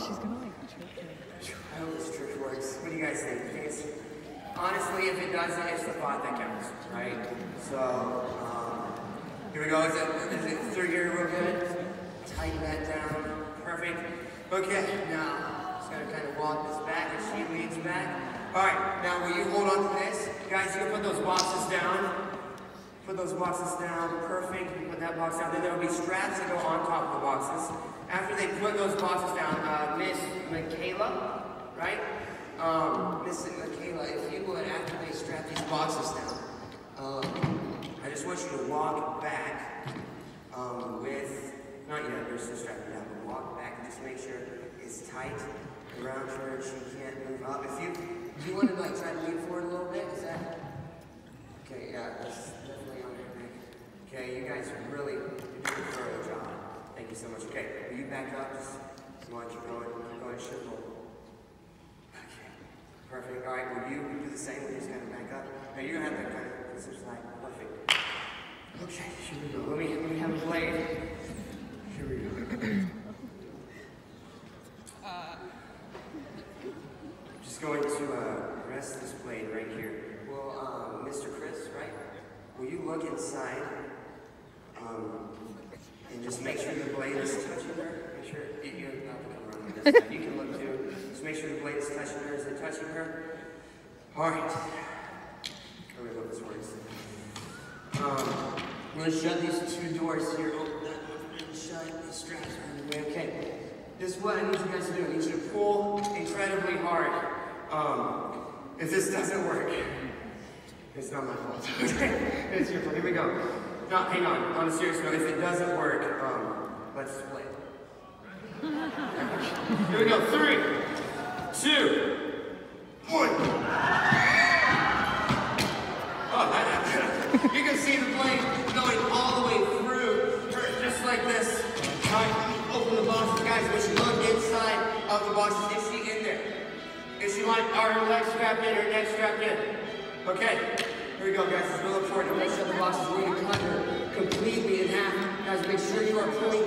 she's gonna like trick her. I hope this trick works. What do you guys think? Honestly, if it doesn't, it's the thought that counts, right? So, here we go. Is it through here real good? Tighten that down. Perfect. Okay, now, just gotta kind of walk this back as she leans back. All right, now will you hold on to this? Guys, you can put those boxes down. Put those boxes down. Perfect. You put that box down. Then there will be straps that go on top of the boxes. After they put those boxes down, Miss Michaela, right? Miss Michaela, if you would, after they strap these boxes down, I just want you to walk back with, not yet, they're still strapping down, but walk back and just make sure it's tight around her. She can't move up. If you, do you want to like try to lean forward a little bit? Is that? Okay, yeah, that's definitely on your neck. Okay, you guys really did a thorough job. Thank you so much. Okay, will you back up? Just come on, keep going, shift hold. Okay, perfect. All right, will you do the same? We'll just kind of back up. Now you're gonna have to kind of switch side. Perfect. Okay, here we go. Let me have a blade. Here we go. Just going to rest this blade right here. Well, Mr. Chris, right? Will you look inside? And just make sure the blade is touching her. Make sure you don't have to come around on this side. You can look too. Just make sure the blade is touching her. Is it touching her? All right. Let me hope this works. I'm going to shut these two doors here. Open that one and shut the straps around the way. Okay. This is what I need you guys to do. I need you to pull incredibly hard. If this doesn't work, it's not my fault. Okay. It's your fault. Here we go. No, hang on a serious note, if it doesn't work, let's split. Here we go, 3, 2, 1. Oh, that happened. You can see the blade going all the way through her, just like this. All right, open the boxes, guys. When she look inside of the boxes, is she in there? Is she like, are her legs strapped in, her neck strapped in? Okay. Here we go, guys. It's real important to make sure the boxes. We're going to cut her completely in half. Guys, make sure you are pulling